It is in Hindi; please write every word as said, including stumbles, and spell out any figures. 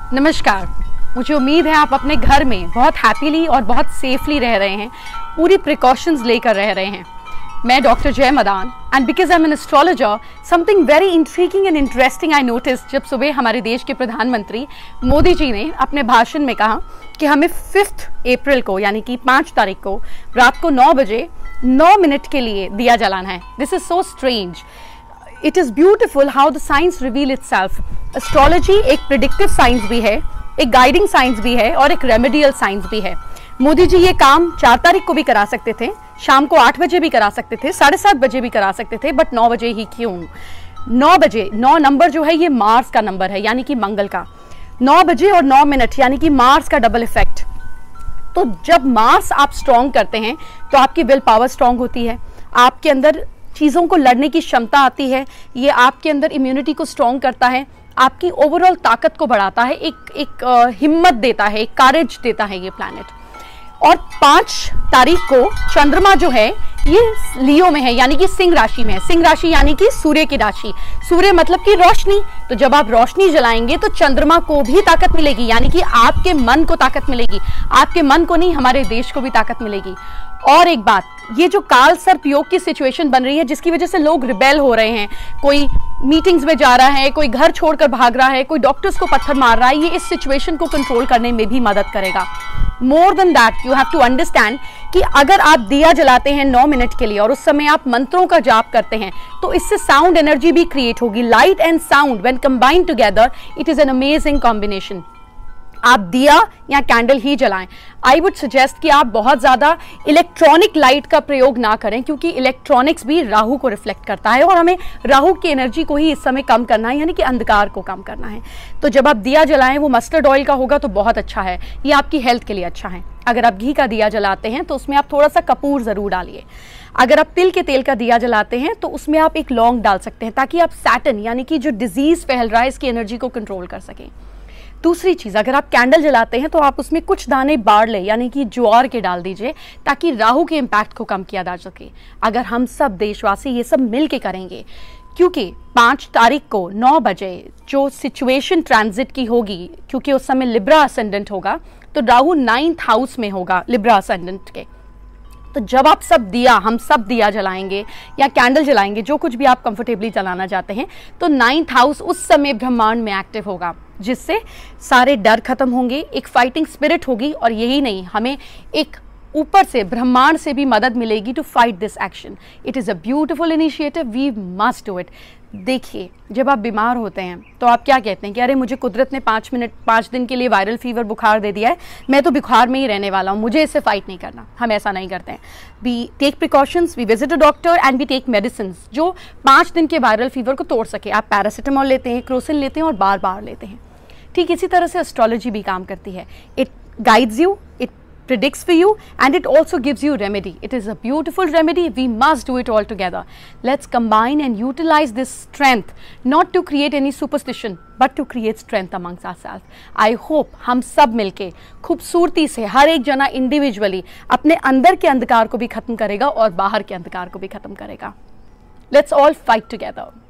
नमस्कार। मुझे उम्मीद है आप अपने घर में बहुत हैप्पीली और बहुत सेफली रह रहे हैं, पूरी प्रिकॉशंस लेकर रह रहे हैं। मैं doctor Jay Madan and because I am an astrologer, something very intriguing and interesting I notice जब सुबह हमारे देश के प्रधानमंत्री मोदी जी ने अपने भाषण में कहा कि हमें फिफ्थ अप्रैल को यानी कि पाँच तारीख को रात को नौ बजे नौ मिनट के लिए दिया जलाना है। This is so strange. It is beautiful how the science reveal itself. Astrology एक प्रिडिक्टिव साइंस भी है, एक गाइडिंग साइंस भी है और एक रेमेडियल साइंस भी है। मोदी जी ये काम चार तारीख को भी करा सकते थे, शाम को आठ बजे भी करा सकते थे, साढ़े सात बजे भी करा सकते थे, बट नौ बजे ही क्यों? नौ बजे, नौ नंबर जो है ये मार्स का नंबर है यानी कि मंगल का। नौ बजे और नौ मिनट यानी कि मार्स का डबल इफेक्ट। तो जब मार्स आप स्ट्रॉन्ग करते हैं तो आपकी विल पावर स्ट्रॉन्ग होती है, आपके अंदर चीज़ों को लड़ने की क्षमता आती है, ये आपके अंदर इम्यूनिटी को स्ट्रॉन्ग करता है, आपकी ओवरऑल ताकत को बढ़ाता है, एक एक आ, हिम्मत देता है, एक करेज देता है ये प्लैनेट। और पाँच तारीख को चंद्रमा जो है ये लियो में है यानी कि सिंह राशि में है। सिंह राशि यानी कि सूर्य की राशि, सूर्य मतलब कि रोशनी। तो जब आप रोशनी जलाएंगे तो चंद्रमा को भी ताकत मिलेगी यानी कि आपके मन को ताकत मिलेगी, आपके मन को नहीं हमारे देश को भी ताकत मिलेगी। और एक बात, ये जो काल सर्प योग की सिचुएशन बन रही है जिसकी वजह से लोग रिबेल हो रहे हैं, कोई मीटिंग्स में जा रहा है, कोई घर छोड़कर भाग रहा है, कोई डॉक्टर्स को पत्थर मार रहा है, ये इस सिचुएशन को कंट्रोल करने में भी मदद करेगा। More than that you have to understand कि अगर आप दिया जलाते हैं नौ मिनट के लिए और उस समय आप मंत्रों का जाप करते हैं तो इससे साउंड एनर्जी भी क्रिएट होगी। Light and sound when combined together it is an amazing combination. आप दिया या कैंडल ही जलाएं। आई वुड सजेस्ट कि आप बहुत ज़्यादा इलेक्ट्रॉनिक लाइट का प्रयोग ना करें क्योंकि इलेक्ट्रॉनिक्स भी राहु को रिफ्लेक्ट करता है और हमें राहु की एनर्जी को ही इस समय कम करना है यानी कि अंधकार को कम करना है। तो जब आप दिया जलाएं वो मस्टर्ड ऑयल का होगा तो बहुत अच्छा है, ये आपकी हेल्थ के लिए अच्छा है। अगर आप घी का दिया जलाते हैं तो उसमें आप थोड़ा सा कपूर ज़रूर डालिए। अगर आप तिल के तेल का दिया जलाते हैं तो उसमें आप एक लौंग डाल सकते हैं ताकि आप सैटर्न यानी कि जो डिजीज़ फैल रहा है इसकी एनर्जी को कंट्रोल कर सकें। दूसरी चीज़, अगर आप कैंडल जलाते हैं तो आप उसमें कुछ दाने बारले यानी कि ज्वार के डाल दीजिए ताकि राहु के इम्पैक्ट को कम किया जा सके। अगर हम सब देशवासी ये सब मिल के करेंगे, क्योंकि पाँच तारीख को नौ बजे जो सिचुएशन ट्रांजिट की होगी, क्योंकि उस समय लिब्रा असेंडेंट होगा तो राहु नाइन्थ हाउस में होगा लिब्रा असेंडेंट के। तो जब आप सब दिया हम सब दिया जलाएंगे या कैंडल जलाएंगे, जो कुछ भी आप कंफर्टेबली जलाना चाहते हैं, तो नाइन्थ हाउस उस समय ब्रह्मांड में एक्टिव होगा जिससे सारे डर खत्म होंगे, एक फाइटिंग स्पिरिट होगी और यही नहीं, हमें एक ऊपर से ब्रह्मांड से भी मदद मिलेगी to fight this action. It is a beautiful initiative, we must do it. देखिए, जब आप बीमार होते हैं तो आप क्या कहते हैं कि अरे मुझे कुदरत ने पाँच मिनट पाँच दिन के लिए वायरल फीवर बुखार दे दिया है, मैं तो बुखार में ही रहने वाला हूँ, मुझे इससे फाइट नहीं करना। हम ऐसा नहीं करते हैं। We take precautions, we visit a doctor and we take medicine जो पाँच दिन के वायरल फीवर को तोड़ सके। आप पैरासीटामोल लेते हैं, क्रोसिन लेते हैं और बार बार लेते हैं। ठीक इसी तरह से एस्ट्रोलॉजी भी काम करती है। It guides you, it predicts for you and it also gives you remedy. It is a beautiful remedy. We must do it all together. Let's combine and utilize this strength not to create any superstition but to create strength amongst ourselves. I hope हम सब मिलके खूबसूरती से हर एक जना इंडिविजुअली अपने अंदर के अंधकार को भी खत्म करेगा और बाहर के अंधकार को भी खत्म करेगा। Let's all fight together.